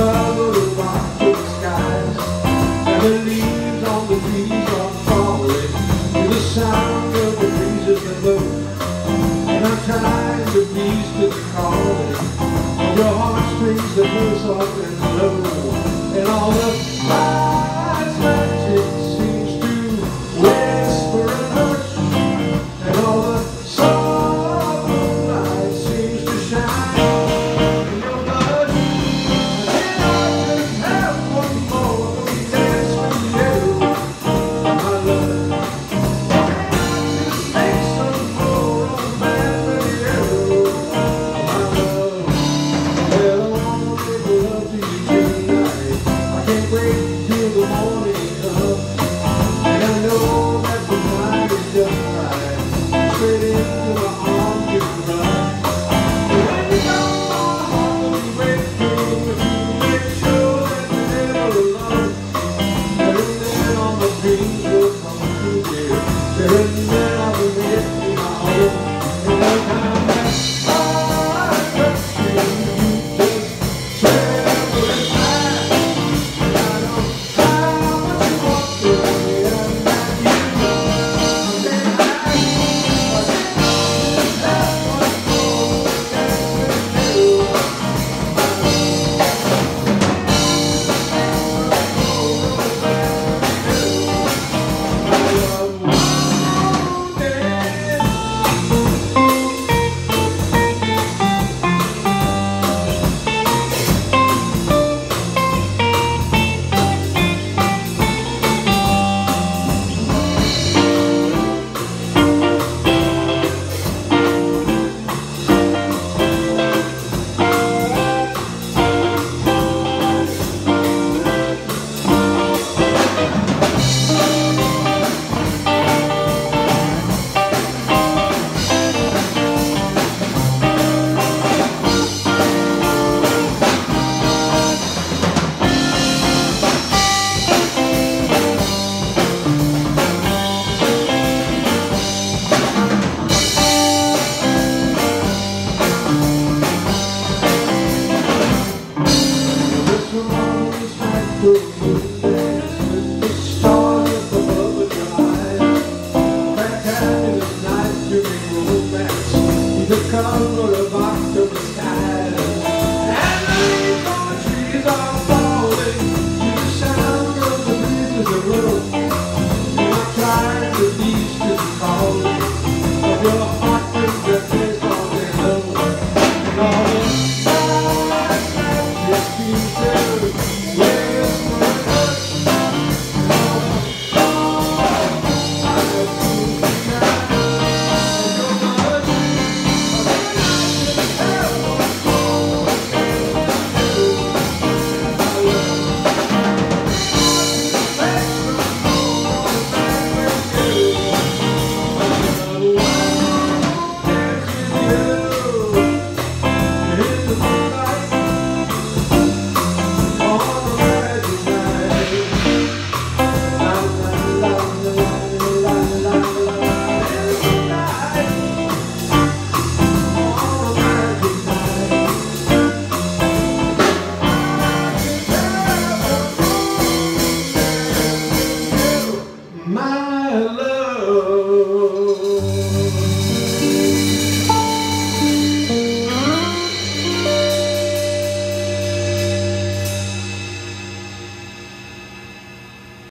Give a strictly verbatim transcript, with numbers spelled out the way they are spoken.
color of October skies, and the leaves on the trees are falling to the sound of the breezes that blow. And I'm trying to please to the calling of your heartstrings that blow soft and low. And all the lights magic seems to whisper and hush, and all the soft moonlight seems to shine in your blush. And I just have one more dance with you, my love. And I just make some more romance with you, my love. Well, I wanna make love to you tonight. I can't wait till the morning comes, and I know that the time is just right. Straight into my arms you run. And when you know my heart will be waiting, if you make sure that you're never alone. And then all my dreams will come true, dear. And then I'll be making my own. And every time that I touch you, you just tremble inside. And I know how much you want to me, and that you know. And then I, I just have one more dance with you, my love. The color of October skies, and the leaves on the trees are falling to the sound of the breezes that blow. And I'm trying to please to the calling of your heartstrings that play soft and low. And all the nights that just seem